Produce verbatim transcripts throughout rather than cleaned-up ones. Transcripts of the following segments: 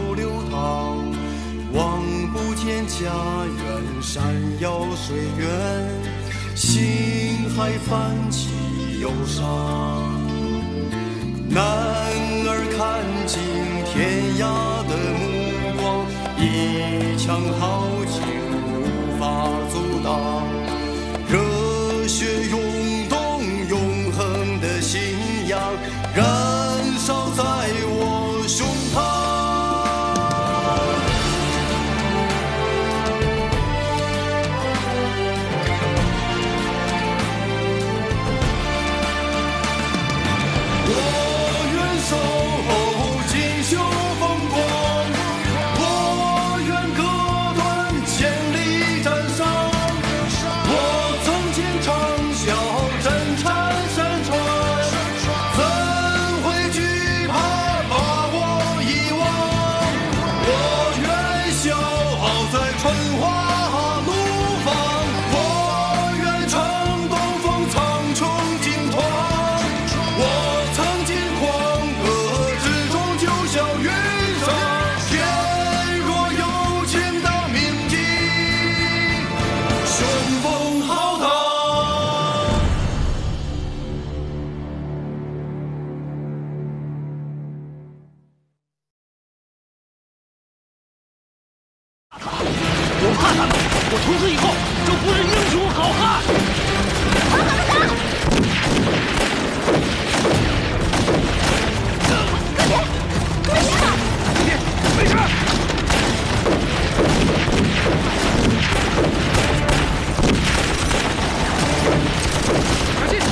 流淌，望不见家园山遥水远，心还泛起忧伤。男儿看尽天涯的目光，一腔豪情无法阻挡，热血涌动永恒的信仰燃烧在我胸膛。 我怕他们！我从此以后就不是英雄好汉。 好好的打！哥姐，哥姐啊！ 哥姐，没事。小心！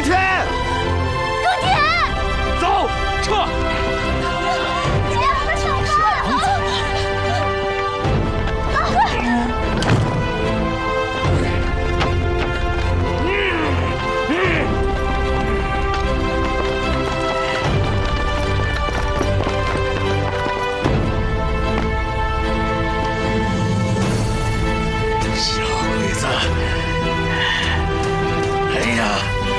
田， 陆田， 走，撤！ 别让我们上当了！ 小鬼子！哎呀！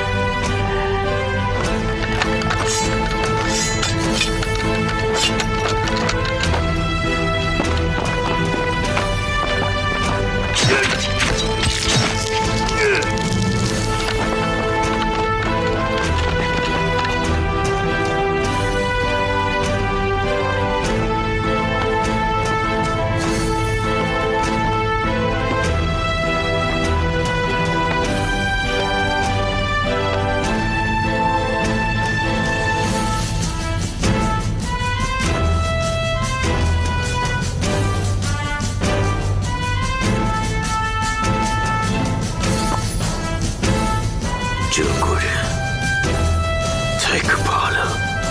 这国人太可怕了！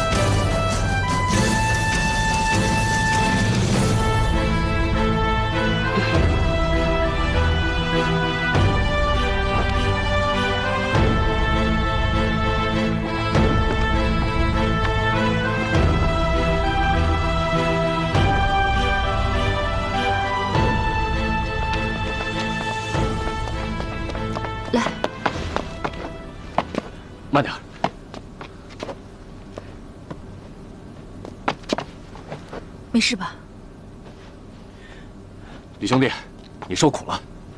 来。 慢点， 没事吧？ 李兄弟，你受苦了。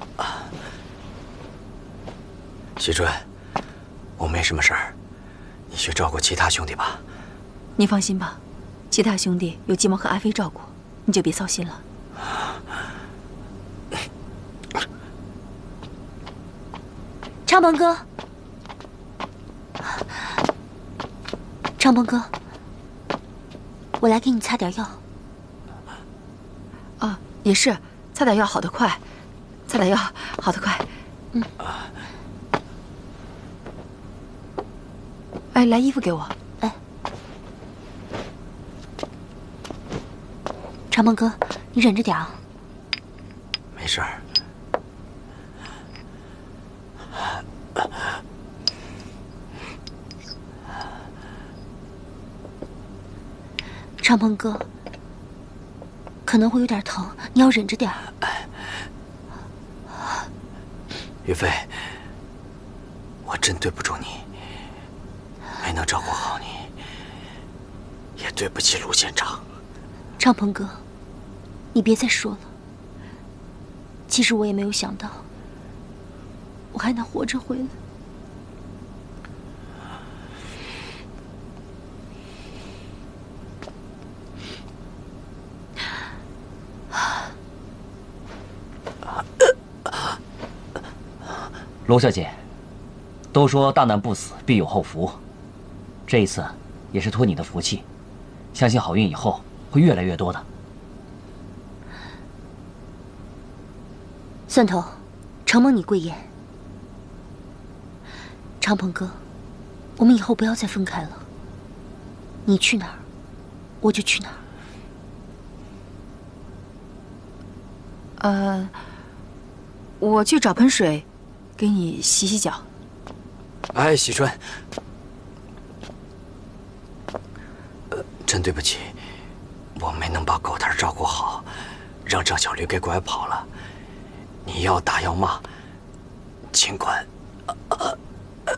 喜春，我没什么事儿，你去照顾其他兄弟吧。 你放心吧，其他兄弟有鸡毛和阿飞照顾，你就别操心了。 长鹏哥。 长鹏哥，我来给你擦点药。 啊，也是，擦点药好得快，擦点药好得快。嗯。哎，来衣服给我。 哎，长鹏哥，你忍着点啊。 没事儿。 长鹏哥，可能会有点疼，你要忍着点儿。 于飞，我真对不住你，没能照顾好你，也对不起陆县长。 长鹏哥，你别再说了。其实我也没有想到，我还能活着回来。 罗小姐，都说大难不死，必有后福。这一次也是托你的福气，相信好运以后会越来越多的。 蒜头，承蒙你贵言。长鹏哥，我们以后不要再分开了。你去哪儿，我就去哪儿。 呃，我去找盆水。 给你洗洗脚。 哎，喜春，呃，真对不起，我没能把狗蛋照顾好，让郑小驴给拐跑了。你要打要骂，尽管。呃呃、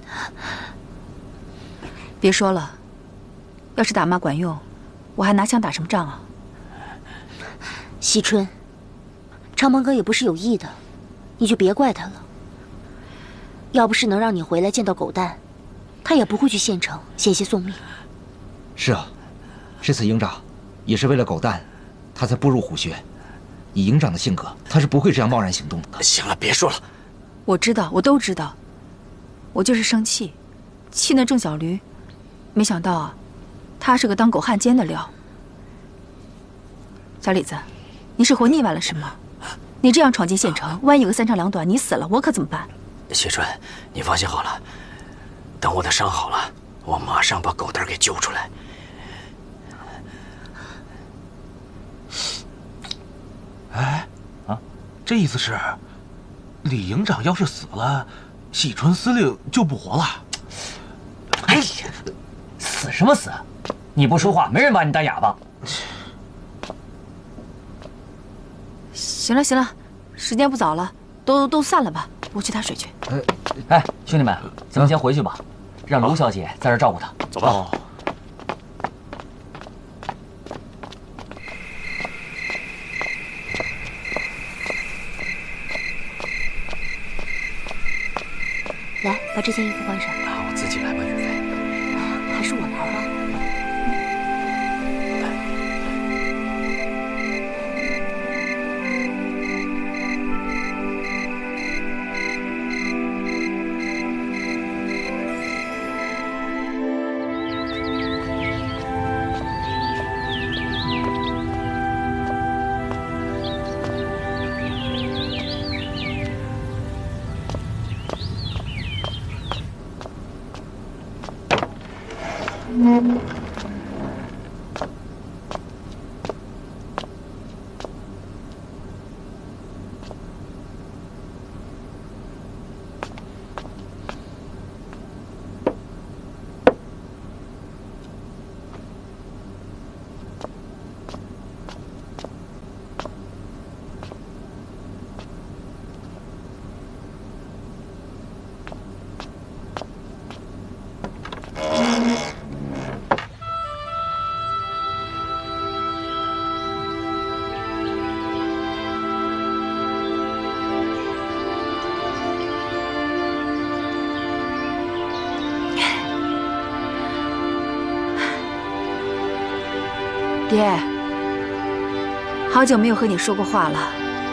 别说了，要是打骂管用，我还拿枪打什么仗啊？ 喜春，长鹏哥也不是有意的，你就别怪他了。 要不是能让你回来见到狗蛋，他也不会去县城险些送命。 是啊，这次营长也是为了狗蛋，他才步入虎穴。以营长的性格，他是不会这样贸然行动的。 行了，别说了。 我知道，我都知道。我就是生气，气那郑小驴。没想到啊，他是个当狗汉奸的料。小李子，你是活腻歪了是吗？你这样闯进县城，万一有个三长两短，你死了，我可怎么办？ 喜春，你放心好了， 等我的伤好了，我马上把狗蛋给救出来。 哎，啊，这意思是，李营长要是死了，喜春司令就不活了。 哎呀，死什么死？你不说话，没人把你当哑巴。 行了行了，时间不早了，都都散了吧，我去打水去。 哎，兄弟们，咱们先回去吧，让卢小姐在这照顾他。 走吧。哦来，把这件衣服换上。 啊，我自己来吧，雨飞。 哎呀，还是我来吧。 爹，好久没有和你说过话了，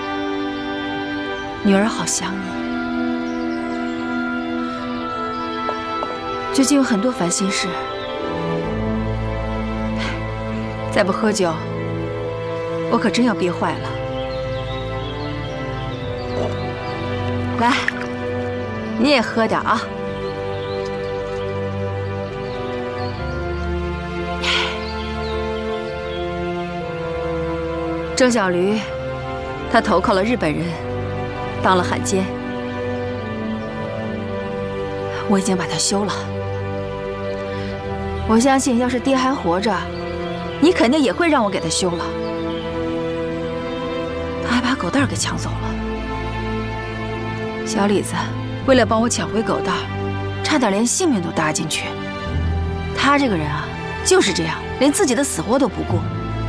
女儿好想你。最近有很多烦心事，再不喝酒，我可真要憋坏了。来，你也喝点啊。郑小驴，他投靠了日本人，当了汉奸。我已经把他休了。我相信，要是爹还活着，你肯定也会让我给他休了。他还把狗蛋给抢走了。小李子为了帮我抢回狗蛋，差点连性命都搭进去。他这个人啊，就是这样，连自己的死活都不顾。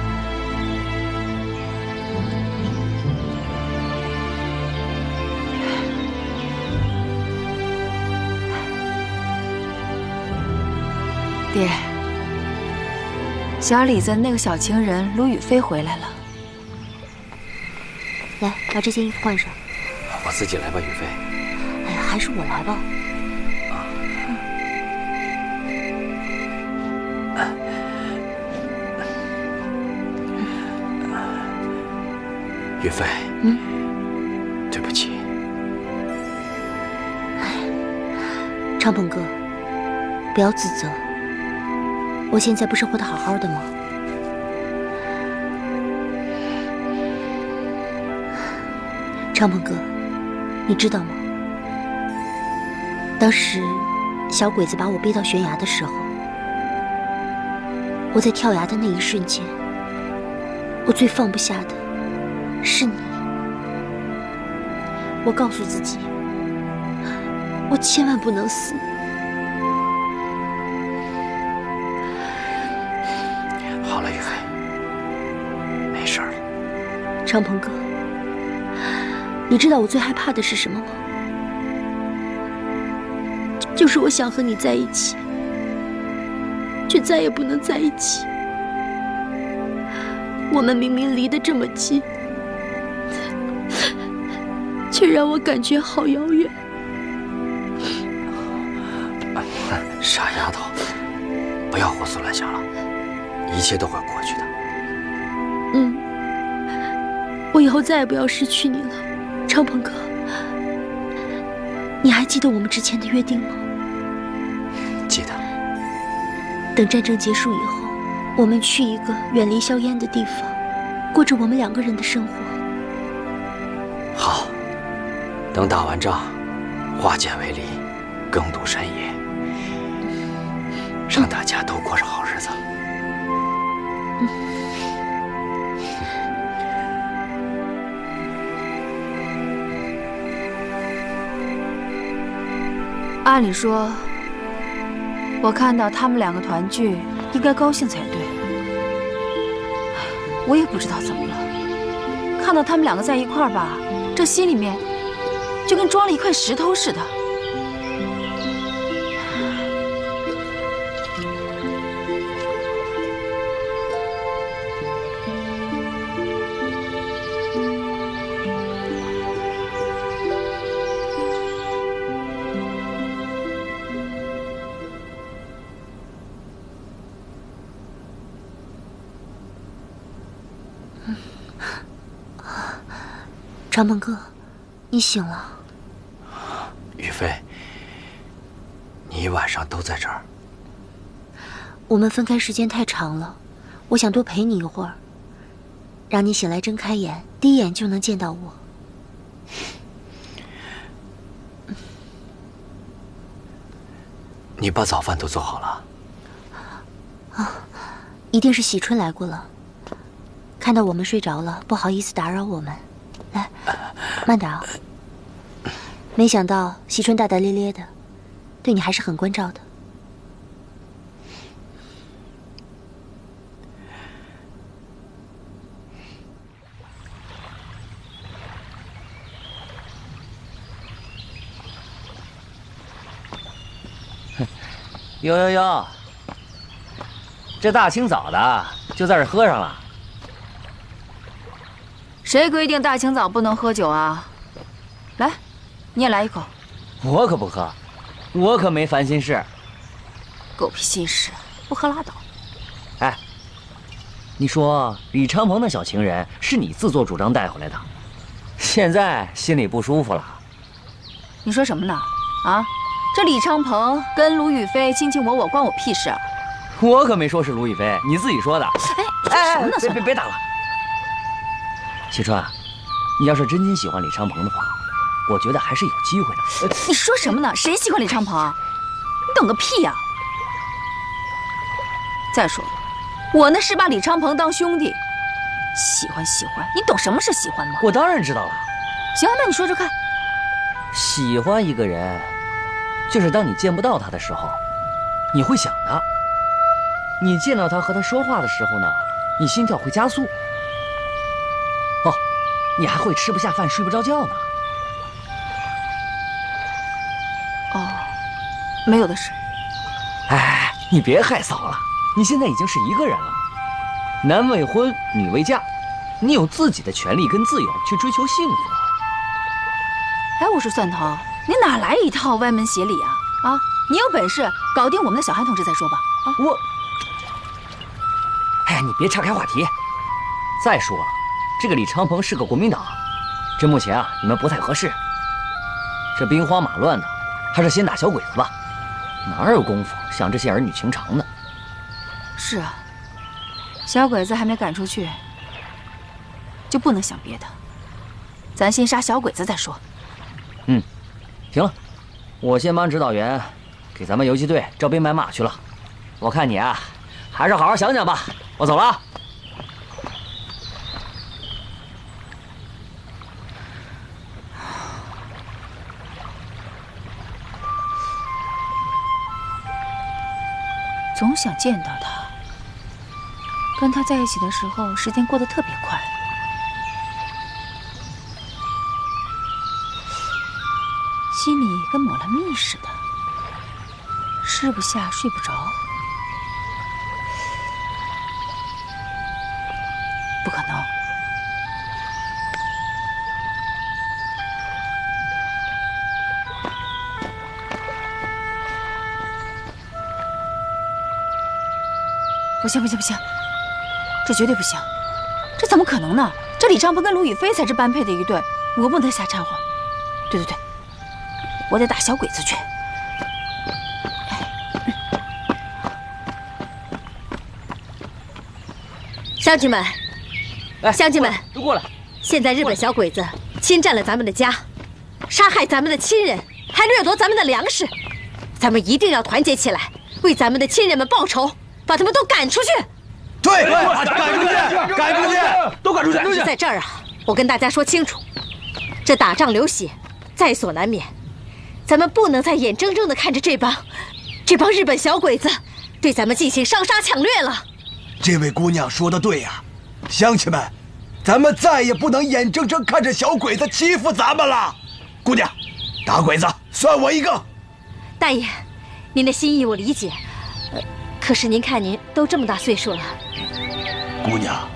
爹，小李子那个小情人卢雨飞回来了。 来，把这件衣服换上。 我自己来吧，雨飞。 哎呀，还是我来吧。 雨飞， 嗯， 对不起。 长鹏哥，不要自责。我现在不是活得好好的吗？长鹏哥，你知道吗？当时小鬼子把我背到悬崖的时候，我在跳崖的那一瞬间，我最放不下的是你。我告诉自己，我千万不能死。 好了，雨飞，没事了。 长鹏哥，你知道我最害怕的是什么吗？就是我想和你在一起，却再也不能在一起。我们明明离得这么近，却让我感觉好遥远。 傻丫头，不要胡思乱想了，一切都会过去的。 嗯，我以后再也不要失去你了，长鹏哥。你还记得我们之前的约定吗？ 等战争结束以后，我们去一个远离硝烟的地方，过着我们两个人的生活。 好，等打完仗，化剑为犁，耕读山野，让大家都过上好日子。 嗯。 按理说，我看到他们两个团聚，应该高兴才对。我也不知道怎么了，看到他们两个在一块儿吧，这心里面就跟装了一块石头似的。 长鹏哥，你醒了。 雨飞，你一晚上都在这儿。 我们分开时间太长了，我想多陪你一会儿，让你醒来睁开眼，第一眼就能见到我。 你把早饭都做好了？ 啊，一定是喜春来过了，看到我们睡着了，不好意思打扰我们。来，慢点啊！没想到喜春大大咧咧的，对你还是很关照的。 哟哟哟，这大清早的就在这喝上了。 谁规定大清早不能喝酒啊？来，你也来一口。 我可不喝，我可没烦心事。 狗屁心事，不喝拉倒。 哎，你说李长鹏那小情人是你自作主张带回来的，现在心里不舒服了。 你说什么呢？啊，这李长鹏跟卢雨飞卿卿我我，关我屁事啊！ 我可没说是卢雨飞，你自己说的。 哎，哎什么呢？ 别别别打了。喜川，你要是真心喜欢李长鹏的话，我觉得还是有机会的。 你说什么呢？谁喜欢李长鹏？你懂个屁呀！再说了，我那是把李长鹏当兄弟，喜欢喜欢，你懂什么是喜欢吗？ 我当然知道了。 行，那你说说看。 喜欢一个人，就是当你见不到他的时候，你会想他；你见到他和他说话的时候呢，你心跳会加速。哦，你还会吃不下饭、睡不着觉呢。 哦，没有的事。 哎，你别害臊了，你现在已经是一个人了，男未婚，女未嫁，你有自己的权利跟自由去追求幸福。 哎，我说蒜头，你哪来一套歪门邪理啊？啊，你有本事搞定我们的小韩同志再说吧。啊， 我，哎呀，你别岔开话题。再说了。这个李长鹏是个国民党，这目前啊，你们不太合适。这兵荒马乱的，还是先打小鬼子吧，哪有功夫想这些儿女情长呢？ 是啊，小鬼子还没赶出去，就不能想别的，咱先杀小鬼子再说。 嗯，行了，我先帮指导员给咱们游击队招兵买马去了。我看你啊，还是好好想想吧。我走了啊。 总想见到他，跟他在一起的时候，时间过得特别快。心里跟抹了蜜似的，吃不下，睡不着。不可能。不行不行不行，这绝对不行，这怎么可能呢？这李长鹏跟卢雨飞才是般配的一对，我不能瞎掺和。对对对，我得打小鬼子去。哎， 乡亲们，乡亲们， 都过来！ 现在日本小鬼子侵占了咱们的家，杀害咱们的亲人，还掠夺咱们的粮食，咱们一定要团结起来，为咱们的亲人们报仇，把他们都赶出去。 对，赶出去，赶出去， 都赶出去！ 在这儿啊，我跟大家说清楚，这打仗流血，在所难免，咱们不能再眼睁睁地看着这帮，这帮日本小鬼子对咱们进行烧杀抢掠了。 这位姑娘说的对呀，乡亲们，咱们再也不能眼睁睁看着小鬼子欺负咱们了。姑娘，打鬼子算我一个。 大爷，您的心意我理解，呃，可是您看您都这么大岁数了。 姑娘，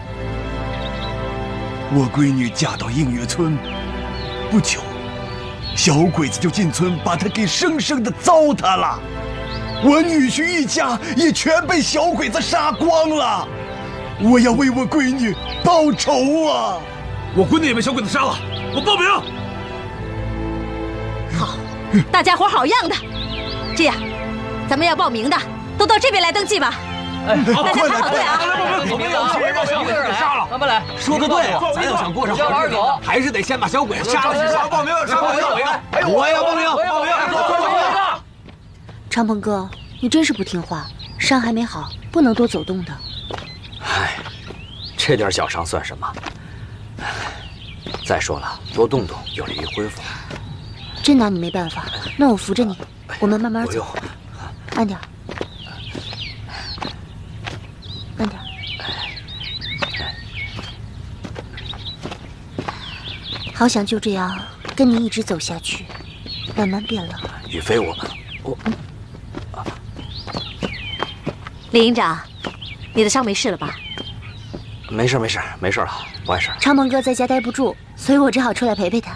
我闺女嫁到映月村不久，小鬼子就进村把她给生生的糟蹋了。我女婿一家也全被小鬼子杀光了，我要为我闺女报仇啊！ 我闺女也被小鬼子杀了，我报名。 好，大家伙好样的！这样，咱们要报名的都到这边来登记吧。 哎， 大家排好队啊！ 我们有钱让小鬼子给杀了，慢慢来。 说的对，咱要想过上好日子，还是得先把小鬼子杀了。 上报名，上报名！ 我也要报名，报名！ 长鹏哥，你真是不听话，伤还没好，不能多走动的。 唉，这点小伤算什么？再说了，多动动有利于恢复。 真拿你没办法，那我扶着你，我们慢慢走，慢点，慢点。好想就这样跟你一直走下去，慢慢变老。 雨飞，我我。 李营长，你的伤没事了吧？ 没事没事没事了，不碍事。 长鹏哥在家待不住，所以我只好出来陪陪他。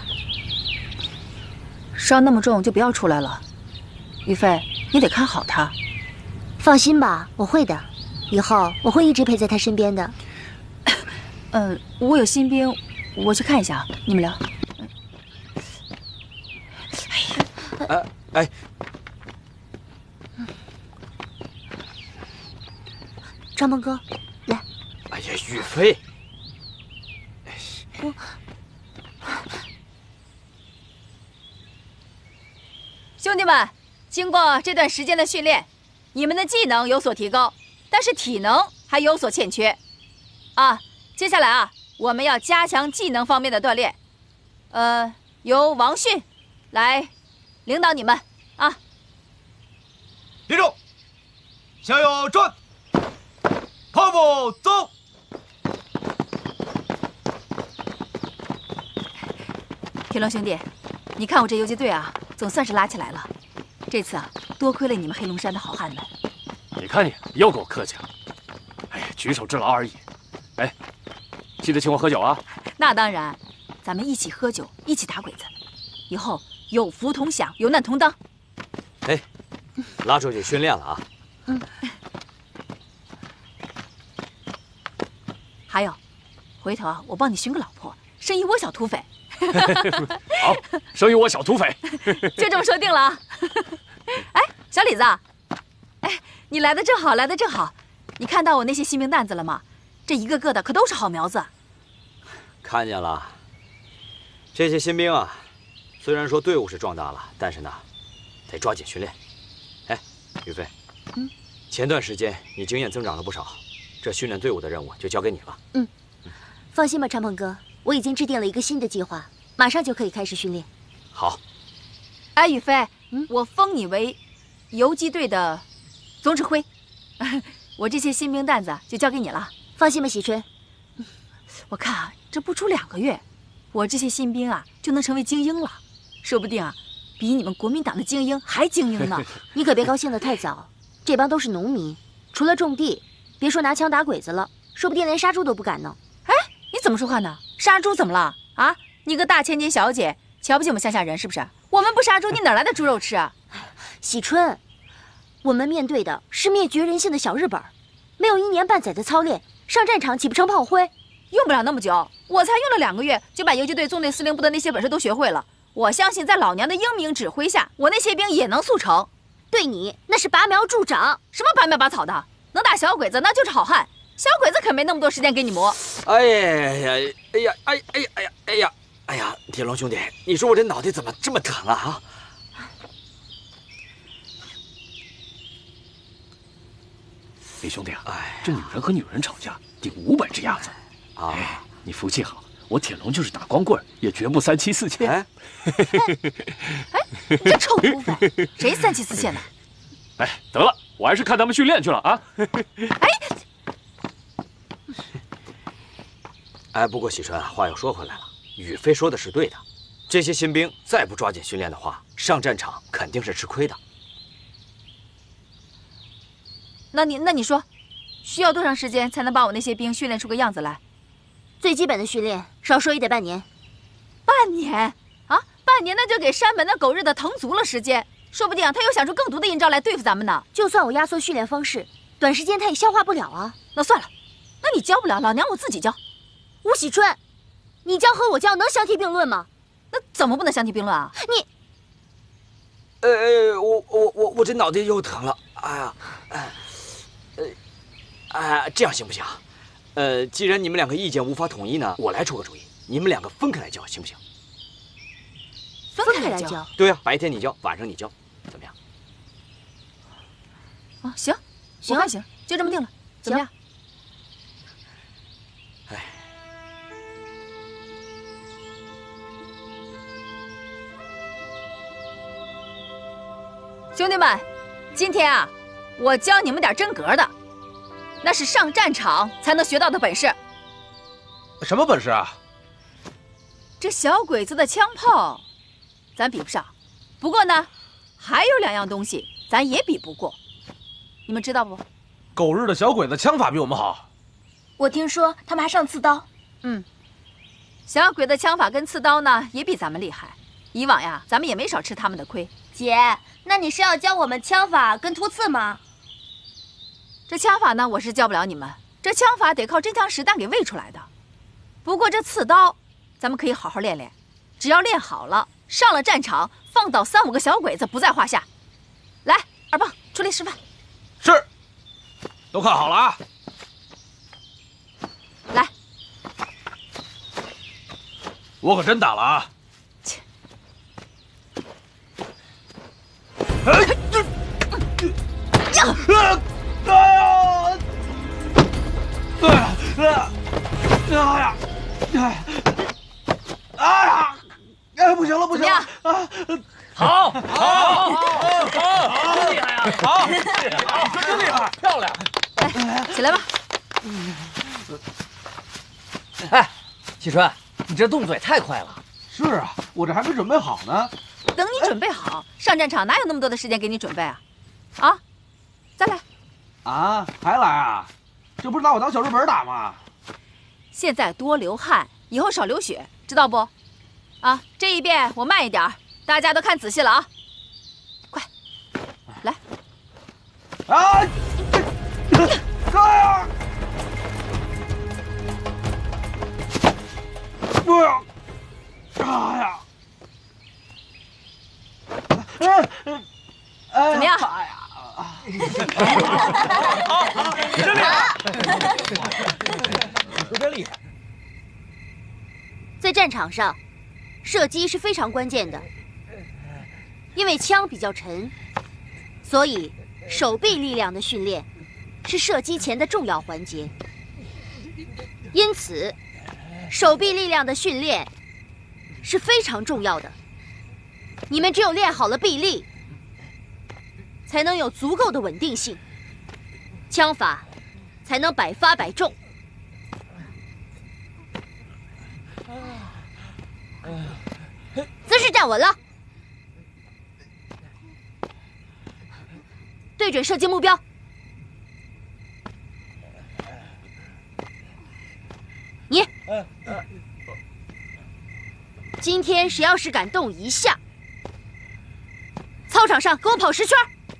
伤那么重就不要出来了，于飞，你得看好他。 放心吧，我会的，以后我会一直陪在他身边的。 嗯，我有新兵，我去看一下，你们聊。 哎哎。 长鹏哥，来。 哎呀，雨飞， 我兄弟们，经过这段时间的训练，你们的技能有所提高，但是体能还有所欠缺。啊，接下来啊，我们要加强技能方面的锻炼。呃，由王迅来领导你们啊。 立正，向右转。跑步走！ 铁龙兄弟，你看我这游击队啊，总算是拉起来了。这次啊，多亏了你们黑龙山的好汉们。 你看你又给我客气了。哎呀，举手之劳而已。哎，记得请我喝酒啊！ 那当然，咱们一起喝酒，一起打鬼子，以后有福同享，有难同当。 哎，拉出去训练了啊！ 嗯。还有，回头啊，我帮你寻个老婆，生一窝小土匪。 好，生一窝小土匪， 就这么说定了啊！哎，小李子，哎，你来的正好，来的正好。你看到我那些新兵蛋子了吗？这一个个的可都是好苗子。 看见了，这些新兵啊，虽然说队伍是壮大了，但是呢，得抓紧训练。哎，于飞，嗯，前段时间你经验增长了不少。这训练队伍的任务就交给你了。 嗯，放心吧，长鹏哥，我已经制定了一个新的计划，马上就可以开始训练。 好。 哎，宇飞，嗯，我封你为游击队的总指挥，我这些新兵蛋子就交给你了。 放心吧，喜春。 我看啊，这不出两个月，我这些新兵啊就能成为精英了，说不定啊，比你们国民党的精英还精英呢。 你可别高兴得太早，这帮都是农民，除了种地。别说拿枪打鬼子了，说不定连杀猪都不敢呢。 哎，你怎么说话呢？杀猪怎么了啊？你个大千金小姐，瞧不起我们乡下人是不是？我们不杀猪，你哪来的猪肉吃啊？ 喜春，我们面对的是灭绝人性的小日本，没有一年半载的操练，上战场岂不成炮灰？ 用不了那么久，我才用了两个月就把游击队纵队司令部的那些本事都学会了。我相信在老娘的英明指挥下，我那些兵也能速成。 对你那是拔苗助长， 什么拔苗拔草的？能打小鬼子那就是好汉， 小鬼子可没那么多时间给你磨。 哎呀呀，哎呀，哎哎呀，哎呀，哎呀，哎呀，铁龙兄弟，你说我这脑袋怎么这么疼啊？啊！ 李兄弟啊， 哎， 这女人和女人吵架顶五百只鸭子啊！哎，你福气好，我铁龙就是打光棍也绝不三妻四妾。 哎，哎，你这臭土匪，谁三妻四妾呢？ 哎，得了，我还是看他们训练去了啊！ 哎， 哎，不过喜春啊，话又说回来了，宇飞说的是对的，这些新兵再不抓紧训练的话，上战场肯定是吃亏的。 那你那你说，需要多长时间才能把我那些兵训练出个样子来？ 最基本的训练，少说也得半年。 半年啊，半年那就给山本那狗日的腾足了时间，说不定他又想出更毒的阴招来对付咱们呢。 就算我压缩训练方式，短时间他也消化不了啊。 那算了，那你教不了，老娘我自己教。 吴喜春，你教和我教能相提并论吗？ 那怎么不能相提并论啊？ 你， 呃，我我我我这脑袋又疼了，哎呀，哎，呃，哎，这样行不行？呃，既然你们两个意见无法统一呢，我来出个主意，你们两个分开来教，行不行？ 分开来教？ 对呀、啊，白天你教，晚上你教，怎么样？ 啊，行，行啊，行，就这么定了，怎么样？ 哎， 兄弟们，今天啊，我教你们点真格的，那是上战场才能学到的本事。 什么本事啊？ 这小鬼子的枪炮，咱比不上。不过呢，还有两样东西咱也比不过，你们知道不？ 狗日的小鬼子枪法比我们好。 我听说他们还上刺刀。 嗯，小鬼的枪法跟刺刀呢也比咱们厉害。以往呀，咱们也没少吃他们的亏。 姐，那你是要教我们枪法跟突刺吗？ 这枪法呢，我是教不了你们，这枪法得靠真枪实弹给喂出来的。不过这刺刀，咱们可以好好练练，只要练好了，上了战场，放倒三五个小鬼子不在话下。来，二棒出来示范。 是，都看好了啊！ 来， 我可真打了啊！ 切！ 哎，这，呀！哎呀！哎呀！哎呀！哎呀！哎，不行了，不行了！啊！ 好，好，好，好，好，真厉害呀！好， 好，真厉害，漂亮！ 来，起来吧。 哎，喜春，你这动作也太快了。 是啊，我这还没准备好呢。 等你准备好，上战场哪有那么多的时间给你准备啊？啊，再来。 啊，还来啊？这不是拿我当小日本打吗？ 现在多流汗，以后少流血，知道不？啊，这一遍我慢一点，大家都看仔细了啊！快，来！ 啊！这样！不要！哎呀！ 怎么样？ 哎呀！真厉害！真厉害！ 在战场上，射击是非常关键的，因为枪比较沉，所以手臂力量的训练是射击前的重要环节。因此，手臂力量的训练是非常重要的。你们只有练好了臂力，才能有足够的稳定性，枪法才能百发百中。姿势站稳了，对准射击目标。你，今天谁要是敢动一下，操场上给我跑十圈。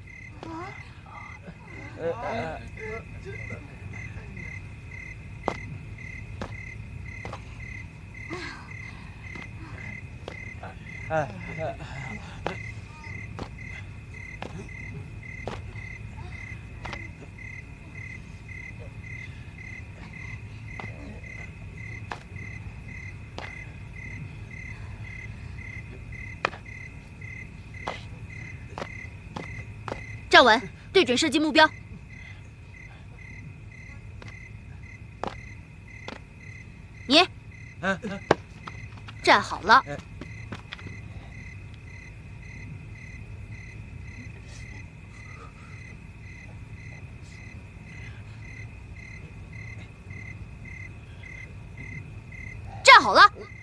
哎， 站稳，对准射击目标。你， 嗯， 站好了。站好了。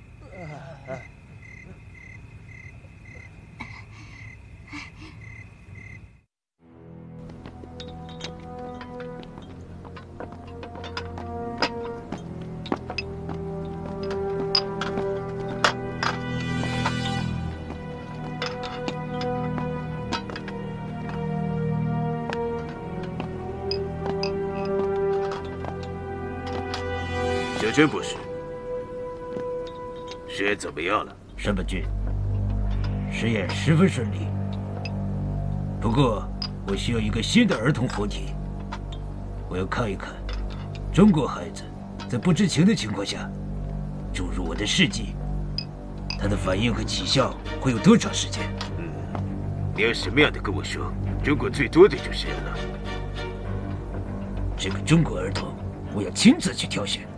小娟博士，实验怎么样了？ 申本君，实验十分顺利。不过，我需要一个新的儿童活体。我要看一看，中国孩子在不知情的情况下注入我的试剂，他的反应和起效会有多长时间？ 嗯，你要什么样的跟我说？中国最多的就是了。 这个中国儿童，我要亲自去挑选。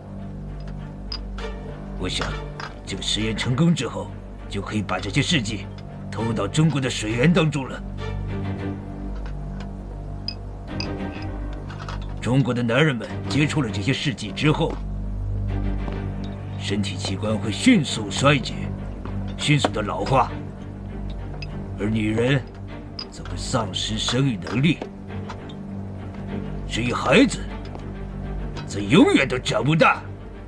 我想，这个实验成功之后，就可以把这些试剂投入到中国的水源当中了。中国的男人们接触了这些试剂之后，身体器官会迅速衰竭，迅速的老化，而女人则会丧失生育能力，至于孩子，则永远都长不大。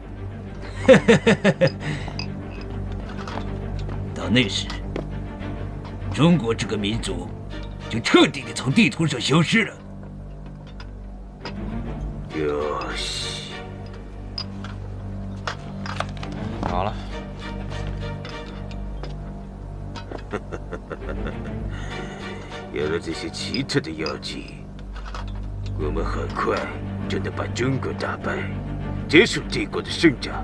到那时，中国这个民族就彻底的从地图上消失了。 哟西， 好了。 有了这些奇特的药剂，我们很快就能把中国打败，结束帝国的生长。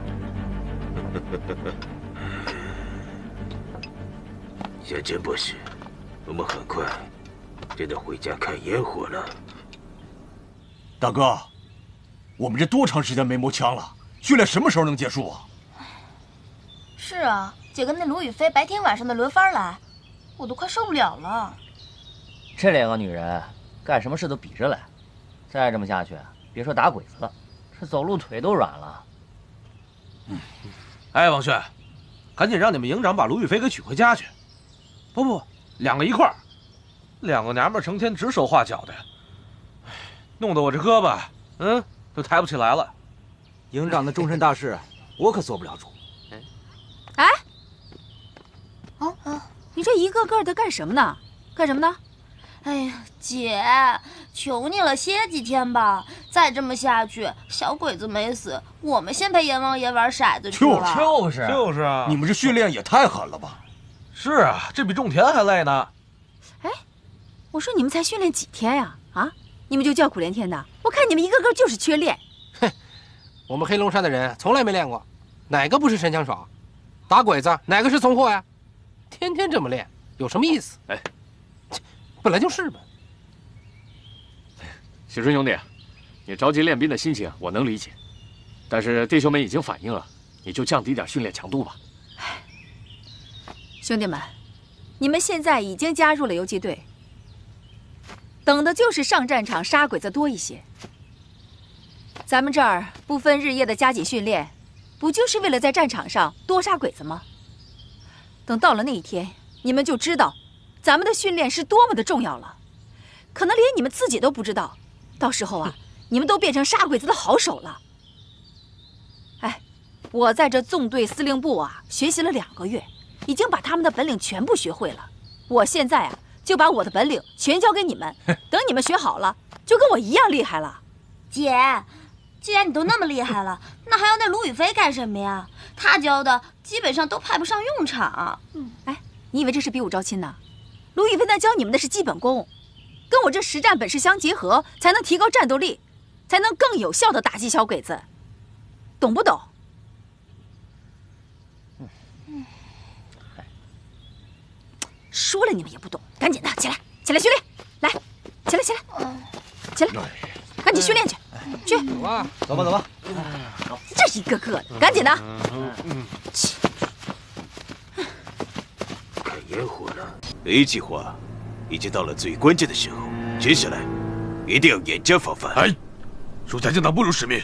小珍博士，我们很快就能回家看烟火了。 大哥，我们这多长时间没摸枪了？训练什么时候能结束啊？ 是啊，姐跟那卢雨飞白天晚上的轮番来，我都快受不了了。 这两个女人干什么事都比着来，再这么下去，别说打鬼子了，这走路腿都软了。 嗯，哎，王轩，赶紧让你们营长把卢宇飞给娶回家去。不不，两个一块儿，两个娘们成天指手画脚的，弄得我这胳膊，嗯，都抬不起来了。 营长的终身大事，我可做不了主。 哎，哦哦，你这一个个的干什么呢？干什么呢？ 哎呀，姐，求你了，歇几天吧。再这么下去，小鬼子没死，我们先陪阎王爷玩骰子去了。 就是就是啊！ 你们这训练也太狠了吧！ 是啊，这比种田还累呢。 哎，我说你们才训练几天呀？啊，你们就叫苦连天的？我看你们一个个就是缺练。 哼，我们黑龙山的人从来没练过，哪个不是神枪手？打鬼子哪个是怂货呀？天天这么练，有什么意思？ 哎， 本来就是嘛。 喜春兄弟，你着急练兵的心情我能理解，但是弟兄们已经反映了，你就降低点训练强度吧。 兄弟们，你们现在已经加入了游击队，等的就是上战场杀鬼子多一些。咱们这儿不分日夜的加紧训练，不就是为了在战场上多杀鬼子吗？等到了那一天，你们就知道咱们的训练是多么的重要了。可能连你们自己都不知道，到时候啊，你们都变成杀鬼子的好手了。哎，我在这纵队司令部啊，学习了两个月，已经把他们的本领全部学会了。我现在啊，就把我的本领全交给你们，等你们学好了，就跟我一样厉害了。 姐，既然你都那么厉害了，那还要那卢宇飞干什么呀？他教的基本上都派不上用场。 嗯，哎，你以为这是比武招亲呢？卢宇飞那教你们的是基本功，跟我这实战本事相结合，才能提高战斗力，才能更有效的打击小鬼子，懂不懂？嗯，说了你们也不懂，赶紧的起来，起来训练，来。 起来起来，起来，赶紧训练去，去。 走吧， 走吧走吧。 这一个个的，赶紧的。去。 看烟火了。A 计划已经到了最关键的时候，接下来一定要严加防范。 哎，属下将党不辱使命。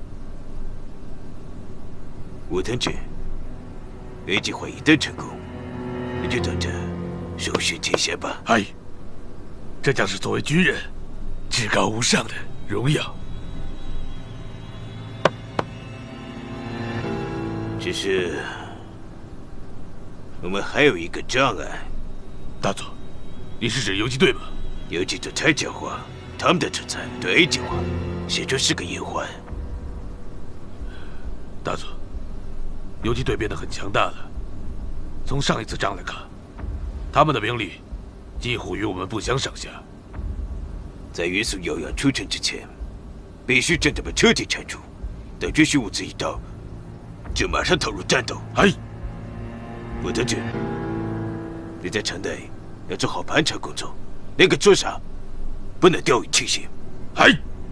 武藤君 ，A 计划一旦成功，你就等着手续提前吧。 哎，这将是作为军人至高无上的荣耀。 只是我们还有一个障碍。 大佐，你是指游击队吗？ 游击队太狡猾，他们的存在对 A 计划显然是个隐患。 大佐，游击队变得很强大了。从上一次仗来看，他们的兵力几乎与我们不相上下。 在元素耀阳出城之前，必须将他们彻底铲除。等军需物资一到，就马上投入战斗。 哎， 武藤君，你在城内要做好盘查工作，连个做啥不能掉以轻心。 哎。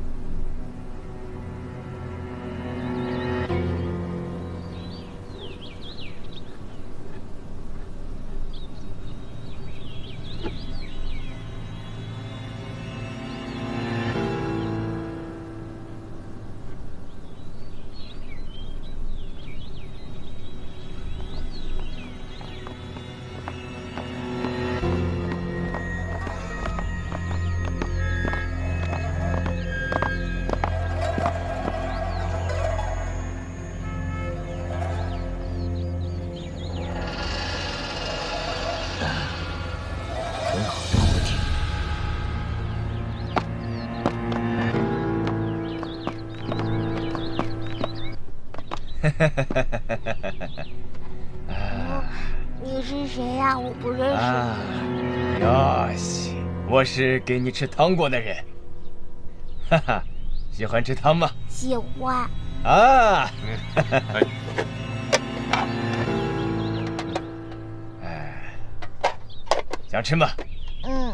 你是谁呀？我不认识你。 哟西，我是给你吃糖果的人。哈哈，喜欢吃糖吗？ 喜欢。 啊！哎，想吃吗？ 嗯。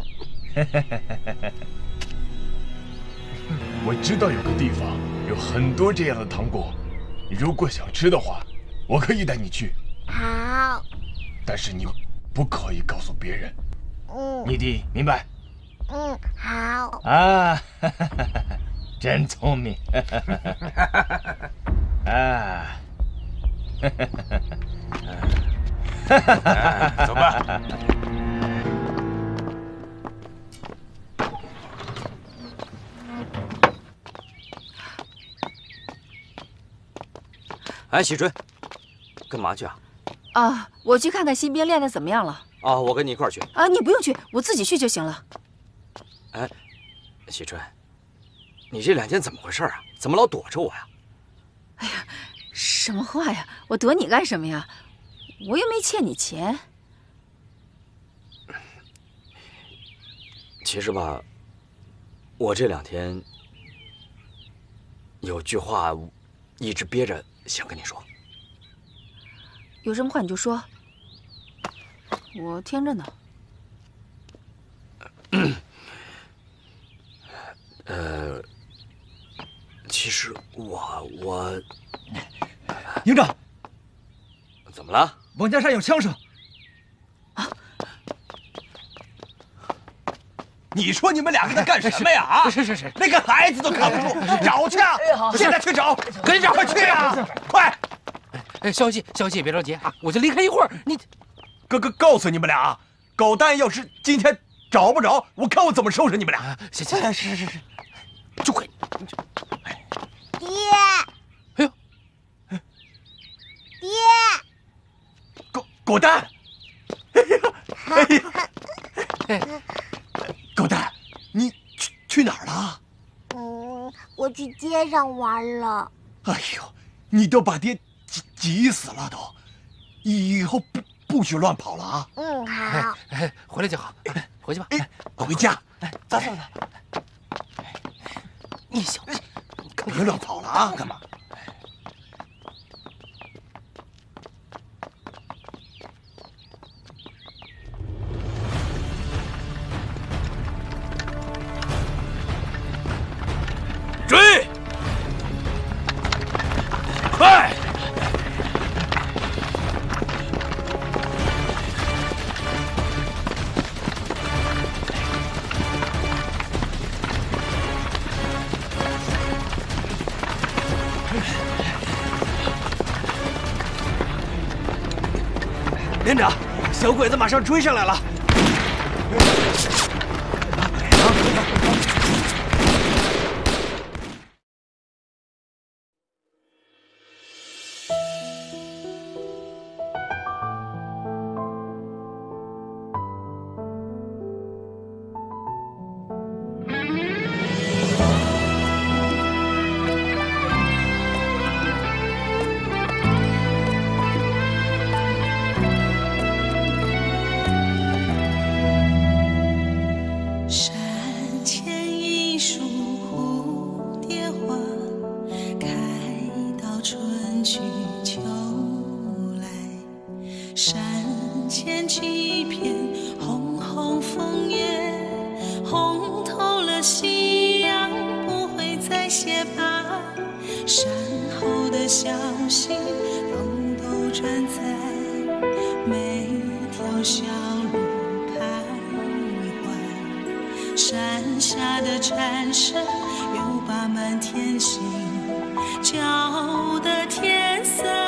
我知道有个地方有很多这样的糖果，你如果想吃的话，我可以带你去。 好。 但是你不可以告诉别人。 嗯。 你的明白？ 嗯，好。 啊，真聪明。啊， 走吧。 哎，喜春，干嘛去啊？ 啊，我去看看新兵练得怎么样了。 啊，我跟你一块儿去。 啊，你不用去，我自己去就行了。 哎，喜春，你这两天怎么回事啊？怎么老躲着我呀？ 哎呀，什么话呀？我躲你干什么呀？我又没欠你钱。 其实吧，我这两天有句话一直憋着想跟你说。 有什么话你就说，我听着呢。 呃，其实我我， 营长， 怎么了？ 王家山有枪声。 啊！你说你们两个在干什么呀？啊！ 是是是， 那个孩子都扛不住，找去啊！现在去找，跟着快去啊！快！ 哎，小姐，小姐别着急啊，我就离开一会儿。你， 哥哥告诉你们俩，狗蛋要是今天找不着，我看我怎么收拾你们俩。 行行，是是是，就快。 爹， 哎呦， 爹， 狗狗蛋，哎呀，哎呀，狗蛋，你去去哪儿了？ 嗯，我去街上玩了。 哎呦，你都把爹急急死了都，以后不不许乱跑了啊！ 嗯，好。 哎，回来就好，回去吧。 哎，回家。 哎，走走走。你小子， 别乱跑了啊！干嘛？ 追！快！ 连长，小鬼子马上追上来了。 叫得天色。